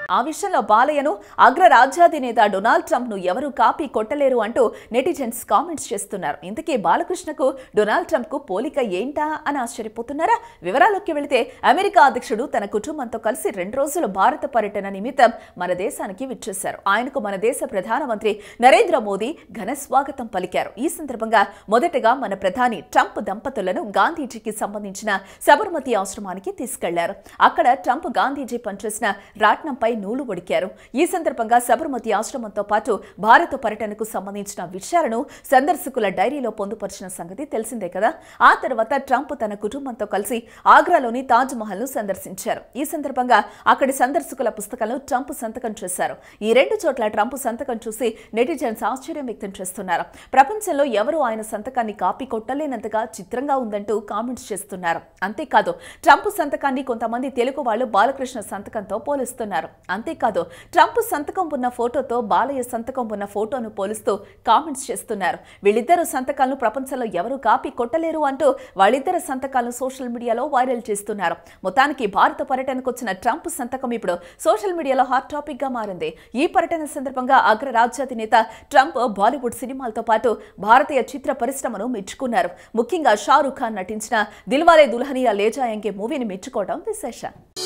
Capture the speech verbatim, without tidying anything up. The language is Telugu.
ఆ విషయంలో బాలయ్యను అగ్ర రాజ్యాధినేత డొనాల్డ్ ట్రంప్ ను ఎవరు కాపీ కొట్టలేరు అంటూ నెటిజన్స్ కామెంట్స్ చేస్తున్నారు. ఇంతకీ బాలకృష్ణకు డొనాల్డ్ ట్రంప్ కు పోలిక ఏంటా అని ఆశ్చర్యపోతున్నారా? వివరాల్లోకి వెళితే అమెరికా అధ్యక్షుడు తన కుటుంబంతో కలిసి రెండు రోజుల భారత పర్యటన నిమిత్తం మన దేశానికి విచ్చేశారు. ఆయనకు మన దేశ ప్రధానమంత్రి నరేంద్ర మోదీ ఘన స్వాగతం పలికారు. ఈ సందర్భంగా మొదటగా మన ప్రధాని ట్రంప్ దంపతులను గాంధీజీకి సంబంధించిన సబర్మతి ఆశ్రమానికి తీసుకెళ్లారు. అక్కడ ట్రంప్ గాంధీజీ పనిచేసిన రాట్నంపై నూలు ఒడికారు. ఈ సందర్భంగా సబర్మతి ఆశ్రమంతో పాటు భారత పర్యటనకు సంబంధించిన విషయాలను సందర్శకుల డైరీలో పొందుపరిచిన సంగతి తెలిసిందే కదా. ఆ తర్వాత ట్రంప్ తన కుటుంబంతో కలిసి ఆగ్రాలోని తాజ్ మహల్ ను సందర్శించారు. ఈ సందర్భంగా అక్కడి సందర్శకుల పుస్తకంలో ట్రంప్ సంతకం చేశారు. ఈ రెండు చోట్ల ట్రంప్ సంతకం చూసి నెటిజన్స్ ఆశ్చర్యం వ్యక్తం చేస్తున్నారు. ప్రపంచంలో ఎవరూ ఆయన సంతకాన్ని కాపీ కొట్టలేనంతగా చిత్రంగా ఉందంటూ కామెంట్స్ చేస్తున్నారు. అంతేకాదు ట్రంప్ సంతకాన్ని కొంతమంది తెలుగు వాళ్ళు బాలకృష్ణ సంతకంతో పోలుస్తున్నారు. అంతేకాదు ట్రంప్ సంతకం ఉన్న ఫోటోతో బాలయ్య సంతకం ఉన్న ఫోటోను పోలుస్తూ కామెంట్స్ చేస్తున్నారు. వీళ్ళిద్దరు సంతకాలను ప్రపంచంలో ఎవరూ కాపీ కొట్టలేరు అంటూ వాళ్ళిద్దరు సంతకాలను సోషల్ మీడియాలో వైరల్ చేస్తున్నారు. మొత్తానికి భారత పర్యటనకు వచ్చిన ట్రంప్ సంతకం ఇప్పుడు సోషల్ మీడియాలో హాట్ టాపిక్ గా మారింది. ఈ పర్యటన సందర్భంగా అగ్ర రాజ్యాధినేత ట్రంప్ బాలీవుడ్ సినిమాలతో పాటు భారతీయ చిత్ర పరిశ్రమను మెచ్చుకున్నారు. ముఖ్యంగా షారూఖ్ ఖాన్ నటించిన దిల్వాలే దుల్హనియా లే జాయేంగే మూవీని మెచ్చుకోవడం విశేషం.